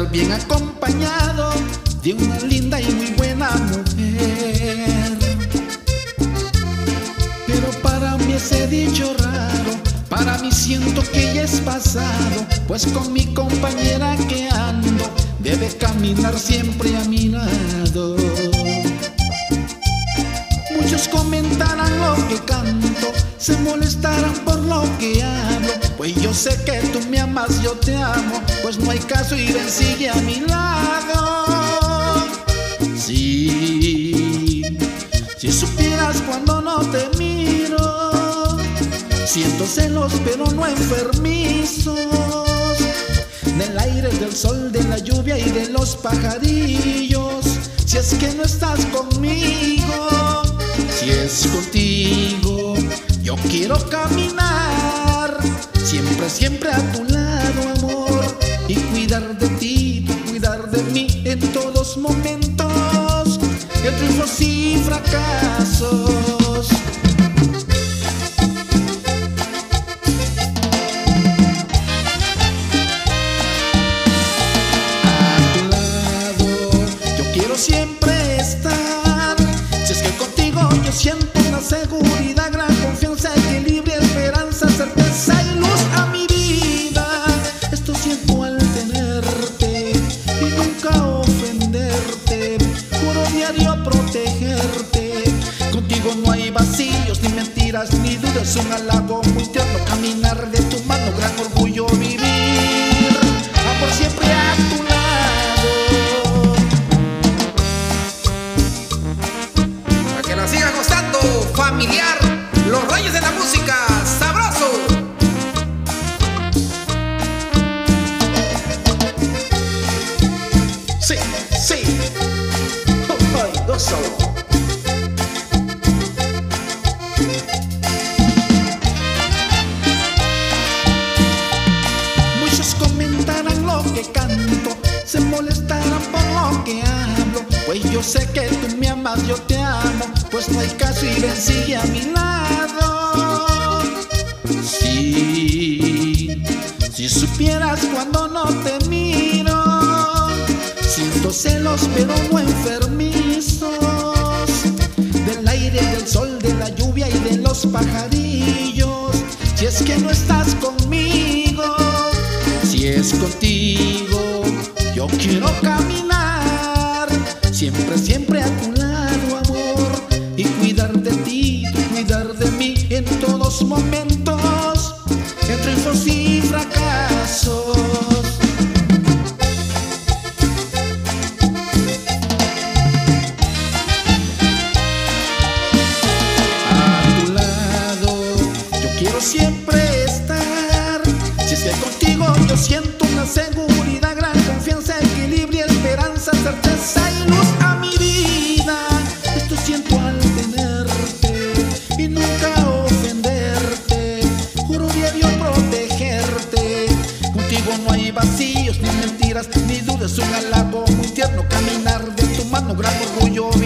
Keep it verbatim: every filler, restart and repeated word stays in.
estar bien acompañado de una linda y muy buena mujer. Pero para mí ese dicho raro, para mí siento que ya es pasado, pues con mi compañera que ando debe caminar siempre a mi lado. Muchos comentarán lo que canto, se molestarán por lo que hablo, pues yo sé que tú me amas, yo te amo, pues no hay caso y ven, sigue a mi lado. Sí, si supieras cuando no te miro, siento celos pero no enfermizos, del aire, del sol, de la lluvia y de los pajarillos. Si es que no estás conmigo, si es contigo, yo quiero caminar siempre, siempre a tu lado, amor, y cuidar de ti, cuidar de mí en todos momentos, en triunfos y fracasos. A tu lado yo quiero siempre estar, si es que contigo yo siento una seguridad, gran confianza, equilibrio, esperanza, certeza y luz a mi vida. Esto siento al tenerte y nunca ofenderte, juro diario protegerte. Contigo no hay vacíos, ni mentiras, ni dudas, un halago muy tierno, caminar de tu mano, gran orgullo vivir, amor siempre a tu lado. Para que la siga gozando, familiar, los reyes de la música, sabroso. Sí, sí, oh, ay, gózalo. Muchos comentarán lo que canto, se molestarán por lo que hablo, pues yo sé que tú me amas, yo te amo, pues no hay caso y ven, sigue a mi lado. Sí, si supieras cuando no te miro, siento celos pero no enfermizos, del aire, del sol, de la lluvia y de los pajarillos. Si es que no estás conmigo, si es contigo, yo quiero caminar siempre, siempre a tu lado, amor, y cuidar de ti, cuidar de mí en todos momentos, en triunfos y fracasos. A tu lado yo quiero siempre estar, si es que contigo yo siento una seguridad, gran confianza, equilibrio, esperanza, certeza y luz a mi vida. Esto siento al tenerte y nunca ofenderte, juro diario protegerte. Contigo no hay vacíos, ni mentiras, ni dudas, un halago muy tierno, caminar de tu mano, gran orgullo